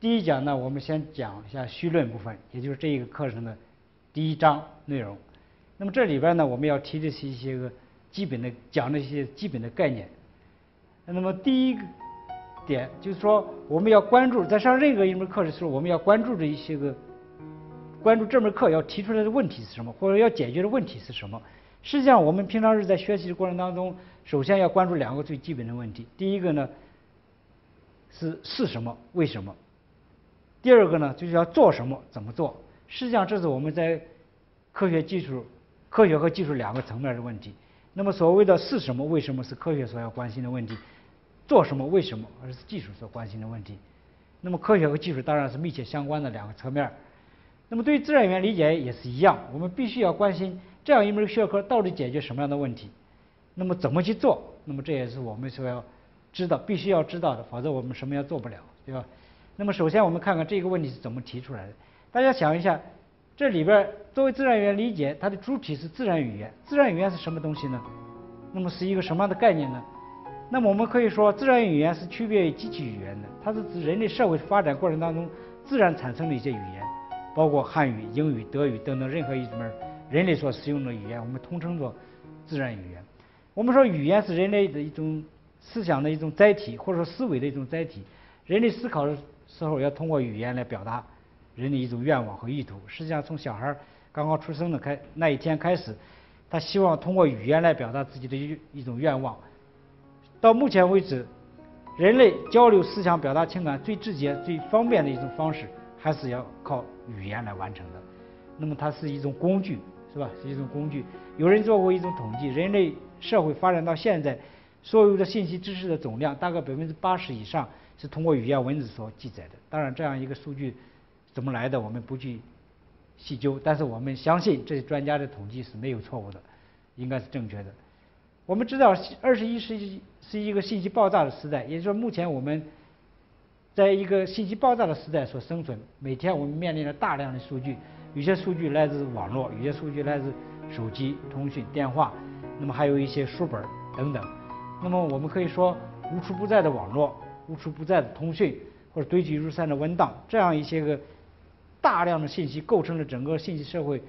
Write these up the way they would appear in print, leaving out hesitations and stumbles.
第一讲呢，我们先讲一下绪论部分，也就是这一个课程的第一章内容。那么这里边呢，我们要提的是一些个基本的讲的一些基本的概念。那么第一个点就是说，我们要关注在上任何一门课的时候，我们要关注这门课要提出来的问题是什么，或者要解决的问题是什么。实际上，我们平常日在学习的过程当中，首先要关注两个最基本的问题。第一个呢是什么，为什么；第二个呢就是要做什么，怎么做。实际上，这是我们在科学和技术两个层面的问题。那么所谓的是什么、为什么是科学所要关心的问题，做什么、为什么而是技术所关心的问题。那么科学和技术当然是密切相关的两个层面。那么对于自然语言理解也是一样，我们必须要关心这样一门学科到底解决什么样的问题，那么怎么去做。那么这也是我们所要必须要知道的，否则我们什么也做不了，对吧？那么首先我们看看这个问题是怎么提出来的。大家想一下，这里边作为自然语言理解，它的主体是自然语言。自然语言是什么东西呢？那么是一个什么样的概念呢？那么我们可以说，自然语言是区别于机器语言的，它是指人类社会发展过程当中自然产生的一些语言，包括汉语、英语、德语等等任何一门人类所使用的语言，我们统称作自然语言。我们说语言是人类的一种思想的一种载体，或者说思维的一种载体。人类思考的时候要通过语言来表达人的一种愿望和意图。实际上，从小孩刚刚出生的那一天开始，他希望通过语言来表达自己的一种愿望。到目前为止，人类交流思想、表达情感最直接、最方便的一种方式，还是要靠语言来完成的。那么它是一种工具，是吧？是一种工具。有人做过一种统计，人类社会发展到现在，所有的信息知识的总量大概80%以上是通过语言文字所记载的。当然，这样一个数据怎么来的，我们不去细究，但是我们相信这些专家的统计是没有错误的，应该是正确的。我们知道21世纪是一个信息爆炸的时代，也就是说，目前我们在一个信息爆炸的时代所生存。每天我们面临着大量的数据，有些数据来自网络，有些数据来自手机、通讯、电话，那么还有一些书本等等。那么我们可以说，无处不在的网络、无处不在的通讯，或者堆积如山的文档，这样一些个大量的信息构成了整个信息社会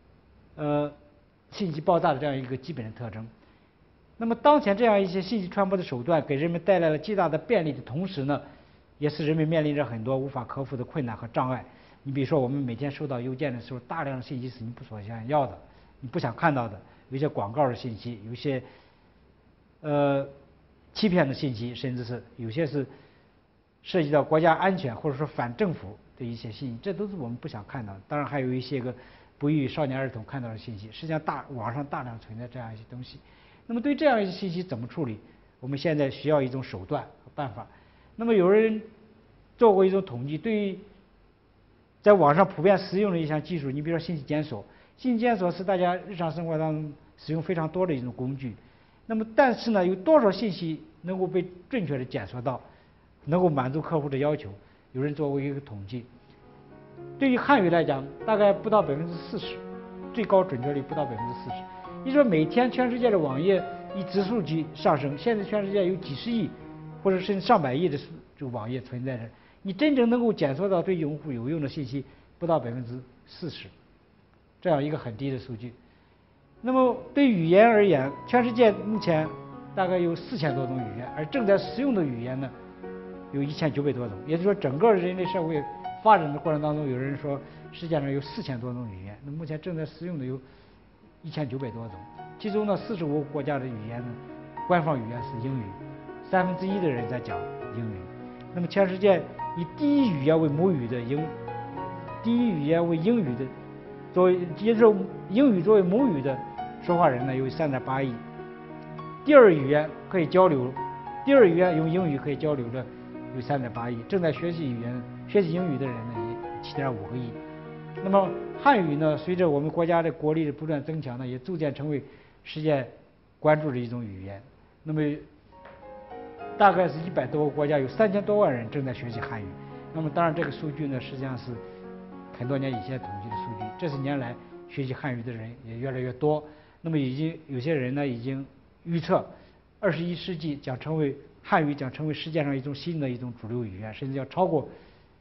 信息爆炸的这样一个基本的特征。那么当前这样一些信息传播的手段给人们带来了极大的便利的同时呢，也使人们面临着很多无法克服的困难和障碍。你比如说，我们每天收到邮件的时候，大量的信息是你不所想要的，你不想看到的，有一些广告的信息，有一些欺骗的信息，甚至是有些是涉及到国家安全或者说反政府的一些信息，这都是我们不想看到的。当然还有一些个不宜少年儿童看到的信息，实际上网上大量存在这样一些东西。那么对这样一些信息怎么处理？我们现在需要一种手段和办法。那么有人做过一种统计，对于在网上普遍使用的一项技术，你比如说信息检索，信息检索是大家日常生活当中使用非常多的一种工具。那么但是呢，有多少信息能够被准确的检索到，能够满足客户的要求？有人做过一个统计，对于汉语来讲，大概不到40%，最高准确率不到40%。你说每天全世界的网页以指数级上升，现在全世界有几十亿或者甚至上百亿的这个网页存在着，你真正能够检索到对用户有用的信息不到40%，这样一个很低的数据。那么对语言而言，全世界目前大概有4000多种语言，而正在使用的语言呢有1900多种。也就是说，整个人类社会发展的过程当中，有人说世界上有4000多种语言，那目前正在使用的有1900多种，其中呢45个国家的语言呢，官方语言是英语，1/3的人在讲英语。那么全世界以第一语言为母语的第一语言为英语的，也就是英语作为母语的说话人呢有3.8亿。第二语言用英语可以交流的有3.8亿，正在学习英语的人呢也7.5个亿。那么汉语呢，随着我们国家的国力的不断增强呢，也逐渐成为世界关注的一种语言。那么大概是100多个国家有3000多万人正在学习汉语。那么当然这个数据呢，实际上是很多年以前统计的数据。这些年来学习汉语的人也越来越多。那么有些人呢已经预测21世纪汉语将成为世界上一种新的一种主流语言，甚至要超过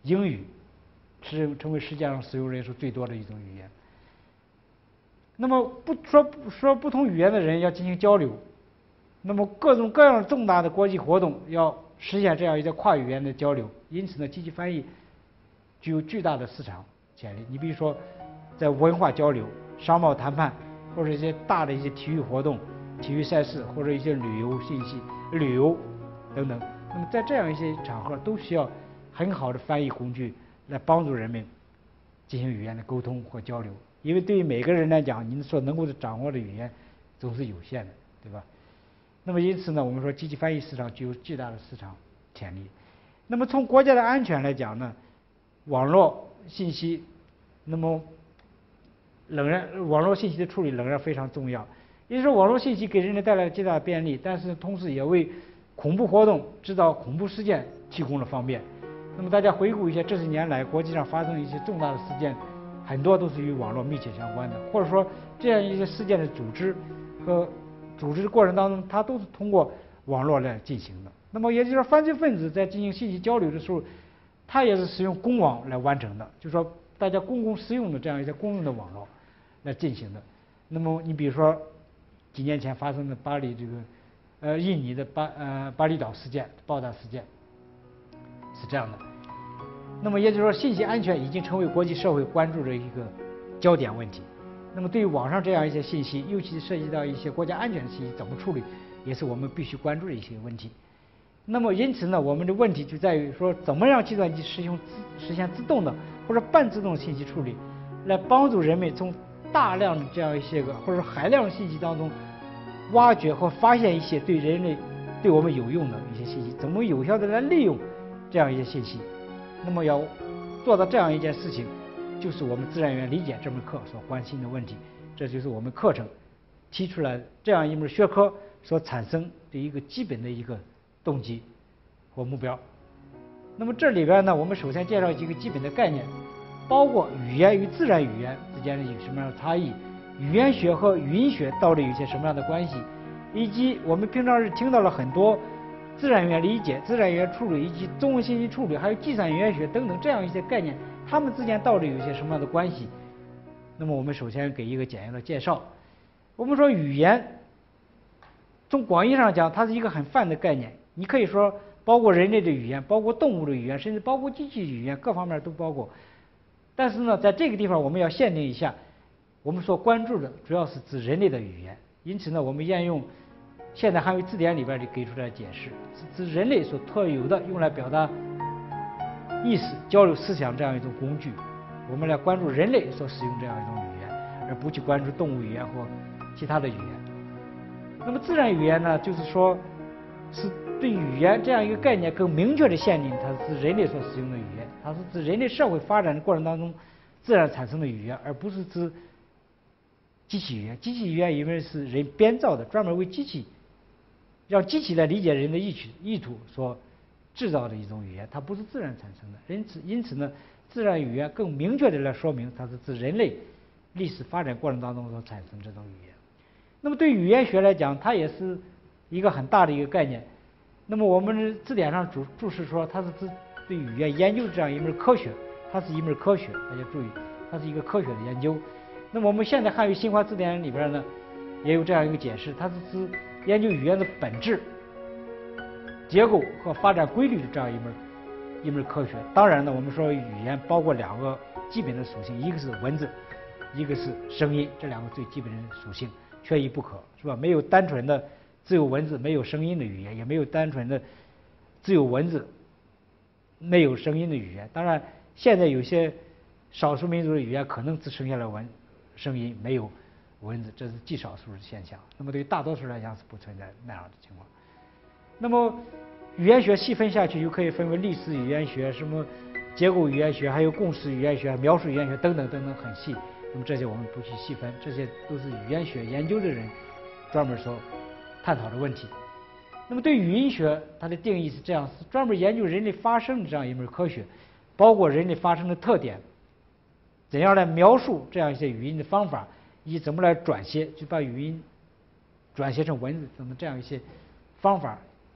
英语成为世界上使用人数最多的一种语言。那么不同语言的人要进行交流，那么各种各样重大的国际活动要实现这样一个跨语言的交流，因此呢，机器翻译具有巨大的市场潜力。你比如说，在文化交流、商贸谈判，或者一些大的一些体育活动、体育赛事，或者一些旅游信息、旅游等等。那么在这样一些场合，都需要很好的翻译工具来帮助人们进行语言的沟通或交流。因为对于每个人来讲，您所能够掌握的语言总是有限的，对吧？那么因此呢，我们说机器翻译市场具有巨大的市场潜力。那么从国家的安全来讲呢，网络信息，那么网络信息的处理仍然非常重要。也就是说，网络信息给人类带来了极大的便利，但是同时也为恐怖活动、制造恐怖事件提供了方便。那么大家回顾一下这些年来国际上发生的一些重大的事件，很多都是与网络密切相关的，或者说这样一些事件的组织的过程当中，它都是通过网络来进行的。那么也就是说，犯罪分子在进行信息交流的时候，他也是使用公网来完成的，就是说大家公共使用的这样一些公用的网络来进行的。那么你比如说几年前发生的印尼的巴厘岛事件、爆炸事件是这样的。那么也就是说，信息安全已经成为国际社会关注的一个焦点问题。那么对于网上这样一些信息，尤其涉及到一些国家安全的信息，怎么处理，也是我们必须关注的一些问题。那么因此呢，我们的问题就在于说，怎么让计算机实现自动的或者半自动的信息处理，来帮助人们从大量的这样一些或者海量的信息当中挖掘和发现一些对我们有用的一些信息，怎么有效的来利用这样一些信息。那么要做到这样一件事情，就是我们自然语言理解这门课所关心的问题。这就是我们课程提出来这样一门学科所产生的一个基本的一个动机或目标。那么这里边呢，我们首先介绍几个基本的概念，包括语言与自然语言之间有什么样的差异，语言学和语音学到底有些什么样的关系，以及我们平常是听到了很多自然语言理解、自然语言处理以及中文信息处理，还有计算语言学等等这样一些概念，它们之间到底有些什么样的关系？那么我们首先给一个简要的介绍。我们说语言，从广义上讲，它是一个很泛的概念，你可以说包括人类的语言，包括动物的语言，甚至包括机器语言，各方面都包括。但是呢，在这个地方我们要限定一下，我们所关注的主要是指人类的语言，因此呢，我们沿用现代汉语字典里边给出来解释，是指人类所特有的用来表达意识、交流思想这样一种工具。我们来关注人类所使用这样一种语言，而不去关注动物语言或其他的语言。那么自然语言呢，就是说是对语言这样一个概念更明确的限定，它是指人类所使用的语言，它是指人类社会发展的过程当中自然产生的语言，而不是指机器语言。机器语言因为是人编造的，专门为机器让机器来理解人的意图所制造的一种语言，它不是自然产生的。因此呢，自然语言更明确的来说明它是指人类历史发展过程当中所产生这种语言。那么对语言学来讲，它也是一个很大的一个概念。那么我们字典上注释说，它是指对语言研究这样一门科学，它是一门科学，大家注意，它是一个科学的研究。那么我们现在汉语新华字典里边呢，也有这样一个解释，它是指研究语言的本质、结构和发展规律的这样一门科学。当然呢，我们说语言包括两个基本的属性，一个是文字，一个是声音，这两个最基本的属性缺一不可，是吧？没有单纯的只有文字没有声音的语言，也没有单纯的只有文字没有声音的语言。当然，现在有些少数民族的语言可能只剩下了声音，没有文字，这是极少数的现象。那么对于大多数来讲是不存在那样的情况。那么语言学细分下去，又可以分为历史语言学、什么结构语言学，还有共识语言学、描述语言学等等等等，很细。那么这些我们不去细分，这些都是语言学研究的人专门所探讨的问题。那么对语音学，它的定义是这样：是专门研究人类发声的这样一门科学，包括人类发声的特点，怎样来描述这样一些语音的方法，以及怎么来转写，就把语音转写成文字等等这样一些方法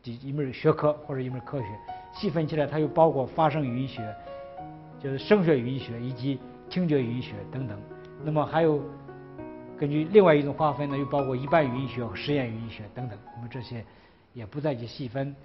一门学科或者一门科学。细分起来，它又包括发声语音学，就是声学语音学以及听觉语音学等等。那么还有根据另外一种划分呢，又包括一般语音学和实验语音学等等。我们这些也不再去细分，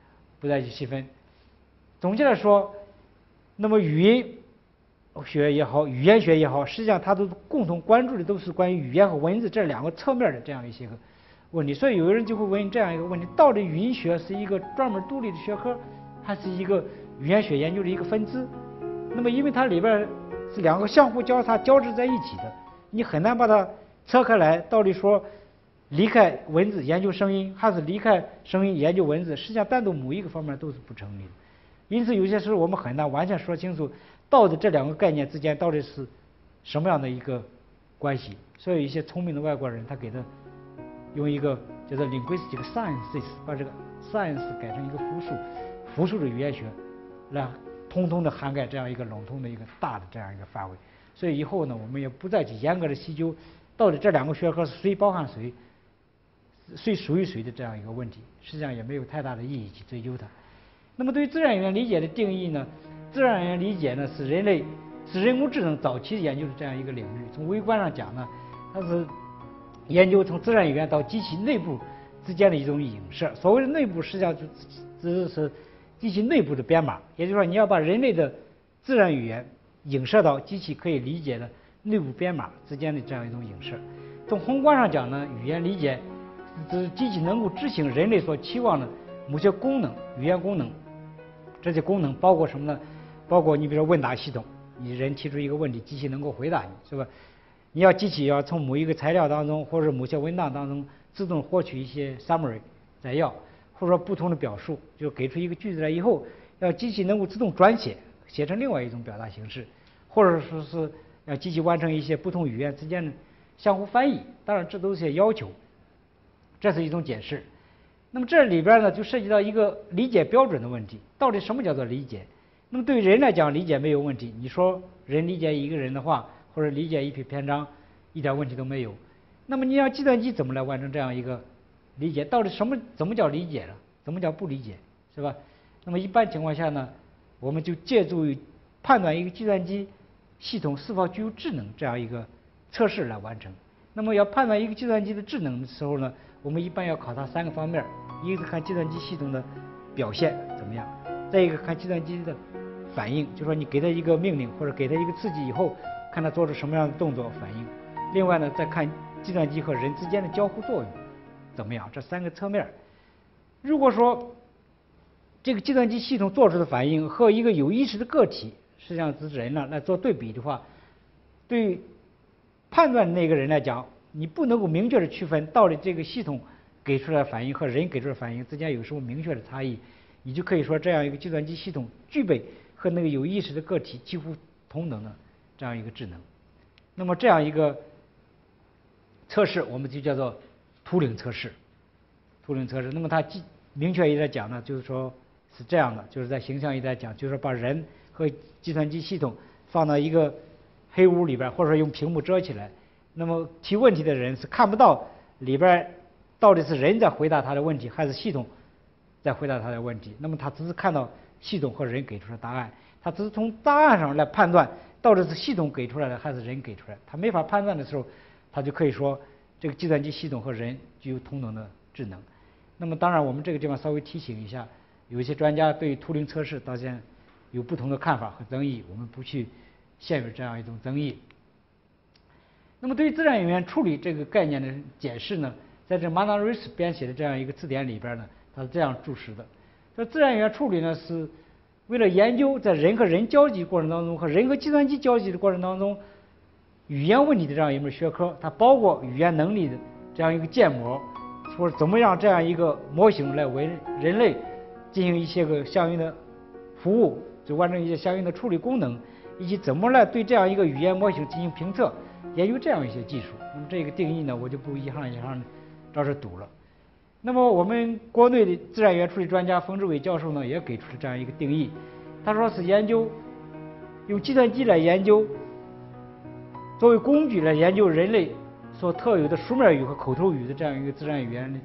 总结来说，那么语音学也好，语言学也好，实际上它都共同关注的都是关于语言和文字这两个侧面的这样一些个问题。所以有人就会问这样一个问题：到底语音学是一个专门独立的学科，还是一个语言学研究的一个分支？那么因为它里边是两个相互交叉交织在一起的，你很难把它拆开来，到底说离开文字研究声音，还是离开声音研究文字，实际上单独某一个方面都是不成立的。因此有些时候我们很难完全说清楚到底这两个概念之间到底是什么样的一个关系。所以一些聪明的外国人他给他用一个叫做 linguistic sciences， 把这个 science 改成一个复数的语言学，来通通的涵盖这样一个笼统的一个大的这样一个范围。所以以后呢，我们也不再去严格的细究到底这两个学科是谁包含谁，谁属于谁的这样一个问题，实际上也没有太大的意义去追究它。那么对于自然语言理解的定义呢，自然语言理解呢是人工智能早期研究的这样一个领域。从微观上讲呢，它是研究从自然语言到机器内部之间的一种影射。所谓的内部，实际上就指的是机器内部的编码，也就是说你要把人类的自然语言影射到机器可以理解的内部编码之间的这样一种影射。从宏观上讲呢，语言理解指机器能够执行人类所期望的某些功能，语言功能。这些功能包括什么呢？包括你比如说问答系统，你人提出一个问题，机器能够回答你，是吧？你要机器要从某一个材料当中或者某些文档当中自动获取一些 summary 摘要，或者说不同的表述，就给出一个句子来以后，要机器能够自动转写，写成另外一种表达形式，或者说是要机器完成一些不同语言之间的相互翻译。当然，这都是些要求，这是一种解释。那么这里边呢，就涉及到一个理解标准的问题，到底什么叫做理解？那么对于人来讲，理解没有问题。你说人理解一个人的话，或者理解一篇篇章，一点问题都没有。那么你让计算机怎么来完成这样一个理解？到底怎么叫理解了？怎么叫不理解？是吧？那么一般情况下呢，我们就借助于判断一个计算机系统是否具有智能这样一个测试来完成。那么要判断一个计算机的智能的时候呢，我们一般要考察3个方面：一个是看计算机系统的表现怎么样，再一个看计算机的反应，就说你给它一个命令或者给它一个刺激以后，看它做出什么样的动作反应。另外呢，再看计算机和人之间的交互作用怎么样，这3个侧面。如果说这个计算机系统做出的反应和一个有意识的个体，实际上是人呢来做对比的话，对于判断那个人来讲，你不能够明确的区分到底这个系统给出来的反应和人给出来的反应之间有什么明确的差异，你就可以说这样一个计算机系统具备和那个有意识的个体几乎同等的这样一个智能。那么这样一个测试我们就叫做图灵测试。那么它明确一点讲呢，就是说是这样的，就是在形象一点讲，就是说把人和计算机系统放到一个黑屋里边，或者说用屏幕遮起来，那么提问题的人是看不到里边到底是人在回答他的问题，还是系统在回答他的问题。那么他只是看到系统和人给出的答案，他只是从答案上来判断到底是系统给出来的还是人给出来的。他没法判断的时候，他就可以说这个计算机系统和人具有同等的智能。那么当然我们这个地方稍微提醒一下，有一些专家对图灵测试到现在有不同的看法和争议，我们不去陷入这样一种争议。那么对于自然语言处理这个概念的解释呢，在这 Mann-Ruiz 编写的这样一个字典里边呢，他是这样注释的：说自然语言处理呢是为了研究在人和人交集过程当中和人和计算机交集的过程当中语言问题的这样一门学科，它包括语言能力的这样一个建模，说怎么让这样一个模型来为人类进行一些个相应的服务，就完成一些相应的处理功能，以及怎么来对这样一个语言模型进行评测，研究这样一些技术。那么这个定义呢，我就不一行一行照这读了。那么我们国内的自然语言处理专家冯志伟教授呢，也给出了这样一个定义，他说是研究用计算机来研究，作为工具来研究人类所特有的书面语和口头语的这样一个自然语言的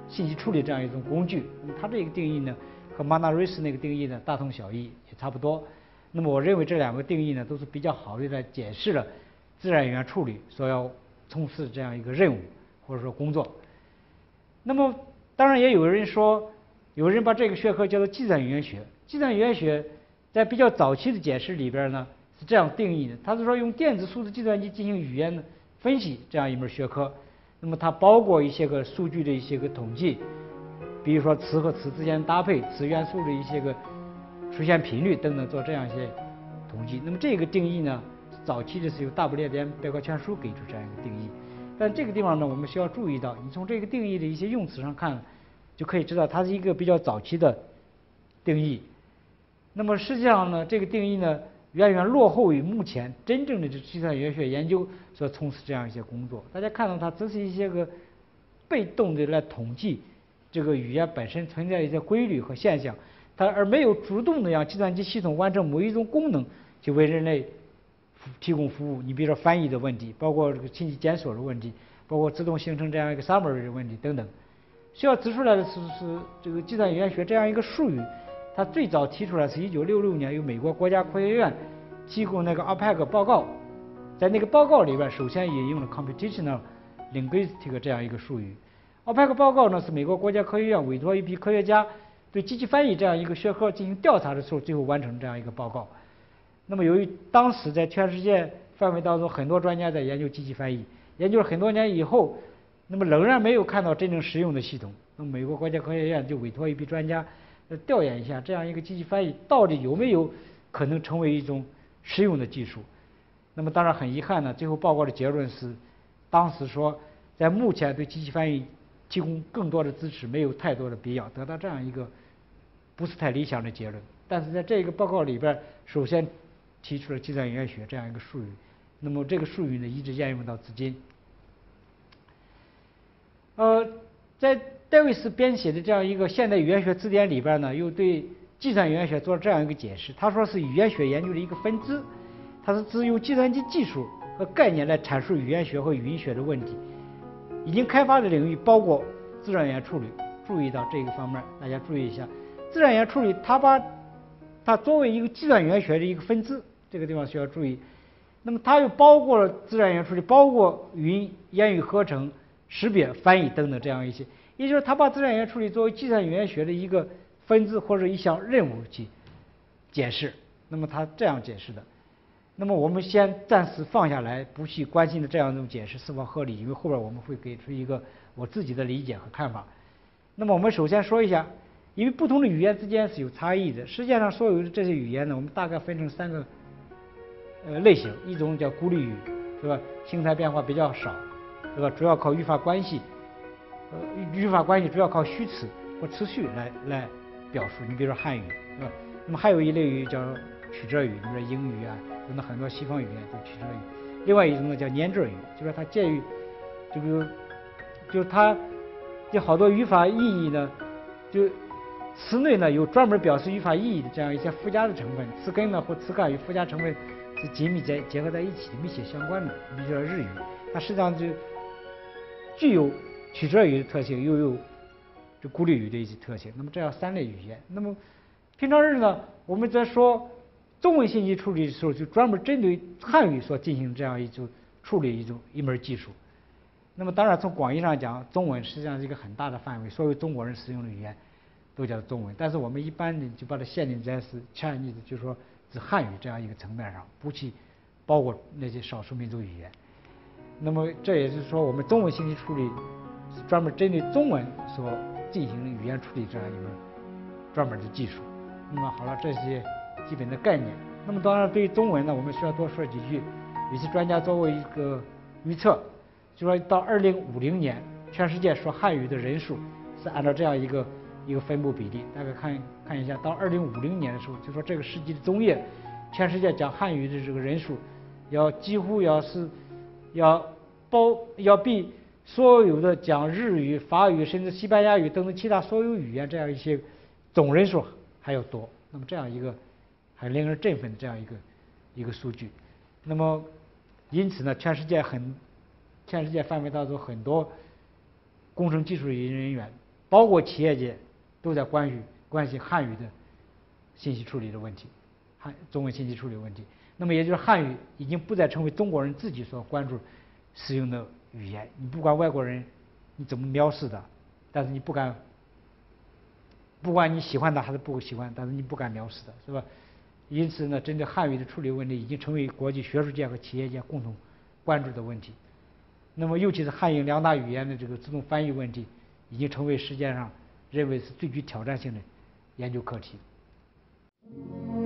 信息处理这样一种工具。那么它这个定义呢，和马纳瑞斯那个定义呢大同小异，也差不多。那么我认为这两个定义呢都是比较好的来解释了自然语言处理所要从事这样一个任务或者说工作。那么当然也有人说，有人把这个学科叫做计算语言学。计算语言学在比较早期的解释里边呢是这样定义的，它是说用电子数字计算机进行语言的分析这样一门学科。那么它包括一些个数据的一些个统计，比如说词和词之间搭配、词元素的一些个出现频率等等，做这样一些统计。那么这个定义呢，早期的是由大不列颠百科全书给出这样一个定义。但这个地方呢，我们需要注意到，你从这个定义的一些用词上看，就可以知道它是一个比较早期的定义。那么实际上呢，这个定义呢，远远落后于目前真正的这计算语言学研究所从事这样一些工作。大家看到它只是一些个被动的来统计这个语言本身存在一些规律和现象，它而没有主动的让计算机系统完成某一种功能，去为人类提供服务。你比如说翻译的问题，包括这个信息检索的问题，包括自动形成这样一个 summary 的问题等等。需要指出来的是这个计算语言学这样一个术语，它最早提出来是1966年由美国国家科学院提供那个 OPEC 报告，在那个报告里边首先引用了 computational linguistic 这样一个术语。OPEC 报告呢是美国国家科学院委托一批科学家对机器翻译这样一个学科进行调查的时候，最后完成这样一个报告。那么由于当时在全世界范围当中很多专家在研究机器翻译，研究了很多年以后，那么仍然没有看到真正实用的系统。那么美国国家科学院就委托一批专家调研一下这样一个机器翻译到底有没有可能成为一种实用的技术。那么当然很遗憾呢，最后报告的结论是，当时说在目前对机器翻译提供更多的支持没有太多的必要，得到这样一个不是太理想的结论。但是在这个报告里边，首先提出了计算语言学这样一个术语，那么这个术语呢一直沿用到至今。在戴维斯编写的这样一个现代语言学字典里边呢，又对计算语言学做了这样一个解释。他说是语言学研究的一个分支，它是指用计算机技术和概念来阐述语言学和语音学的问题。已经开发的领域包括自然语言处理。注意到这个方面，大家注意一下，自然语言处理它把它作为一个计算语言学的一个分支，这个地方需要注意。那么它又包括了自然语言处理，包括语音、言语合成、识别、翻译等等这样一些，也就是它把自然语言处理作为计算语言学的一个分支或者一项任务去解释。那么它这样解释的。那么我们先暂时放下来，不去关心的这样一种解释是否合理，因为后边我们会给出一个我自己的理解和看法。那么我们首先说一下，因为不同的语言之间是有差异的。实际上，所有的这些语言呢，我们大概分成3个类型，一种叫孤立语，是吧？形态变化比较少，是吧？主要靠语法关系，语法关系主要靠虚词或词序来表述。你比如说汉语，是吧？那么还有一类语叫曲折语，你比如说英语啊，等等很多西方语言都曲折语。另外一种呢叫粘着语，就是它介于这个，就是它有好多语法意义呢，就词内呢有专门表示语法意义的这样一些附加的成分，词根呢或词干与附加成分是紧密结合在一起的，密切相关的。比如说日语，它实际上就具有曲折语的特性，又有这孤立语的一些特性。那么这样3类语言。那么平常日呢，我们在说中文信息处理的时候，就专门针对汉语所进行这样一种处理一门技术。那么当然从广义上讲，中文实际上是一个很大的范围，所有中国人使用的语言都叫中文。但是我们一般呢就把它限定在是 Chinese， 就是说指汉语这样一个层面上，不去包括那些少数民族语言。那么这也是说，我们中文信息处理是专门针对中文所进行的语言处理这样一门专门的技术。那么好了，这些基本的概念。那么当然对于中文呢，我们需要多说几句。有些专家作为一个预测，就说到2050年，全世界说汉语的人数是按照这样一个分布比例。大概看一下，到2050年的时候，就说这个世纪的中叶，全世界讲汉语的这个人数，几乎要比所有的讲日语、法语甚至西班牙语等等其他所有语言这样一些总人数还要多。那么这样一个很令人振奋的这样一个数据。那么因此呢，全世界范围当中很多工程技术人员包括企业界都在关心汉语的信息处理的问题，中文信息处理问题。那么也就是汉语已经不再成为中国人自己所关注使用的语言，你不管外国人你怎么藐视它，但是你不管你喜欢它还是不喜欢，但是你不敢藐视它，是吧？因此呢，针对汉语的处理问题已经成为国际学术界和企业界共同关注的问题。那么尤其是汉英两大语言的这个自动翻译问题，已经成为世界上认为是最具挑战性的研究课题。